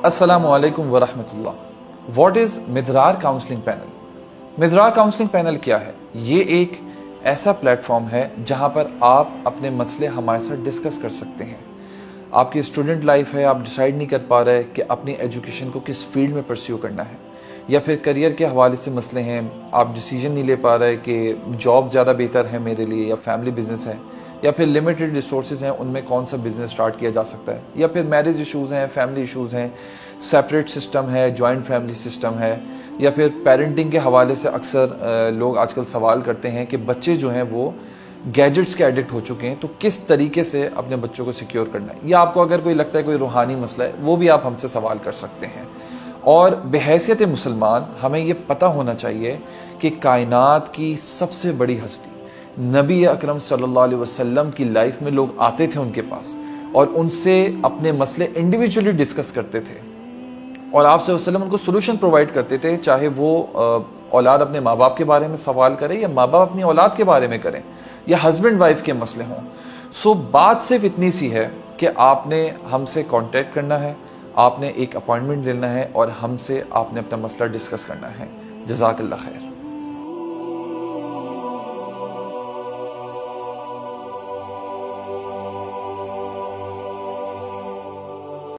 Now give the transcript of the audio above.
अस्सलामु अलैकुम वरहमतुल्लाह। What is Midrar counselling panel? Midrar counselling panel क्या है? ये एक ऐसा प्लेटफॉर्म है जहाँ पर आप अपने मसले हमारे साथ डिस्कस कर सकते हैं। आपकी स्टूडेंट लाइफ है, आप डिसाइड नहीं कर पा रहे कि अपनी एजुकेशन को किस फील्ड में परस्यू करना है, या फिर करियर के हवाले से मसले हैं, आप डिसीजन नहीं ले पा रहे कि जॉब ज़्यादा बेहतर है मेरे लिए या फैमिली बिजनेस है, या फिर लिमिटेड रिसोर्सेज हैं उनमें कौन सा बिज़नेस स्टार्ट किया जा सकता है, या फिर मैरिज इश्यूज़ हैं, फैमिली इश्यूज़ हैं, सेपरेट सिस्टम है, जॉइंट फैमिली सिस्टम है, या फिर पेरेंटिंग के हवाले से अक्सर लोग आजकल सवाल करते हैं कि बच्चे जो हैं वो गैजेट्स के एडिक्ट हो चुके हैं, तो किस तरीके से अपने बच्चों को सिक्योर करना है, या आपको अगर कोई लगता है कोई रूहानी मसला है वो भी आप हमसे सवाल कर सकते हैं। और बहैसियत मुसलमान हमें ये पता होना चाहिए कि कायनात की सबसे बड़ी हस्ती नबी अकरम सल्लल्लाहु अलैहि वसल्लम की लाइफ में लोग आते थे उनके पास और उनसे अपने मसले इंडिविजुअली डिस्कस करते थे और आप सल्लल्लाहु अलैहि वसल्लम उनको सोल्यूशन प्रोवाइड करते थे, चाहे वो औलाद अपने माँ बाप के बारे में सवाल करे या माँ बाप अपनी औलाद के बारे में करें या हस्बैंड वाइफ के मसले हों। सो बात सिर्फ इतनी सी है कि आपने हमसे कांटेक्ट करना है, आपने एक अपॉइंटमेंट लेना है और हमसे आपने अपना मसला डिस्कस करना है। जज़ाकल्लाह खैर।